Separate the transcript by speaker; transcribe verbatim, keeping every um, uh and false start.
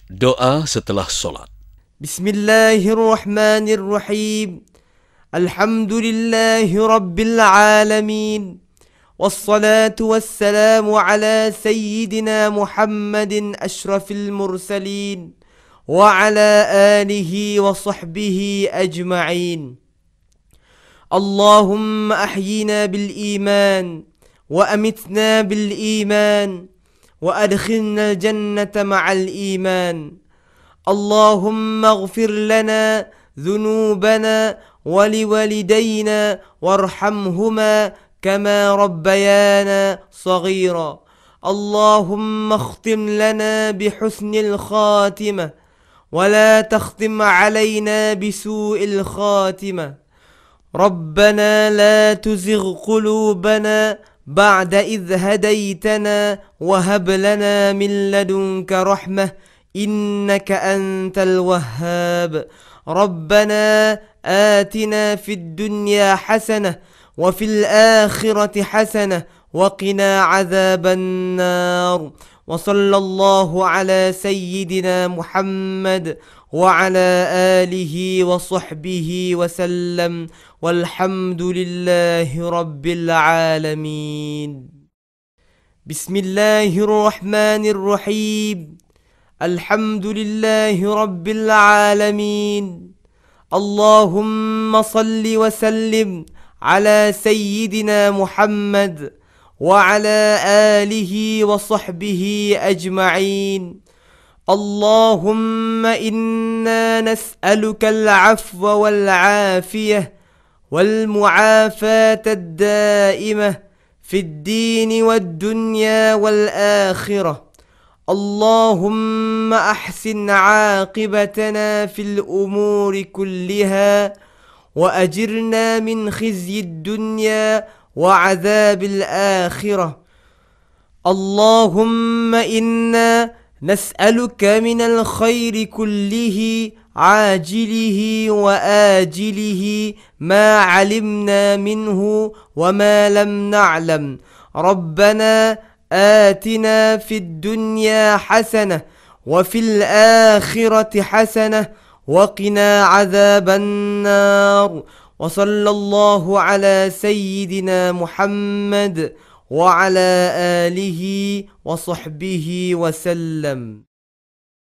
Speaker 1: Doa setelah sholat.
Speaker 2: Bismillahirrahmanirrahim. Alhamdulillahi rabbil alamin. Wassalatu wassalamu ala sayyidina Muhammadin ashrafil mursalin wa ala alihi wa sahbihi ajma'in. Allahumma ahyina bil iman wa amitna bil iman wa adkhilna al-jannata ma'al iman. اللهم اغفر لنا ذنوبنا ولوالدينا وارحمهما كما ربيانا صغيرا. اللهم اختم لنا بحسن الخاتمة ولا تختم علينا بسوء الخاتمة. ربنا لا تزغ قلوبنا بعد إذ هديتنا وهب لنا من لدنك رحمة إنك أنت الوهاب. ربنا آتنا في الدنيا حسنة وفي الآخرة حسنة وقنا عذاب النار. وصلى الله على سيدنا محمد وعلى آله وصحبه وسلم والحمد لله رب العالمين. بسم الله الرحمن الرحيم. الحمد لله رب العالمين. اللهم صل وسلم على سيدنا محمد وعلى آله وصحبه أجمعين. اللهم إنا نسألك العفو والعافية والمعافاة الدائمة في الدين والدنيا والآخرة. اللهم أحسن عاقبتنا في الأمور كلها وأجرنا من خزي الدنيا وعذاب الآخرة. اللهم إنا نسألك من الخير كله عاجله وآجله ما علمنا منه وما لم نعلم. ربنا آتنا في الدنيا حسنة وفي الآخرة حسنة وقنا عذاب النار. وصلى الله على سيدنا محمد وعلى آله وصحبه وسلم.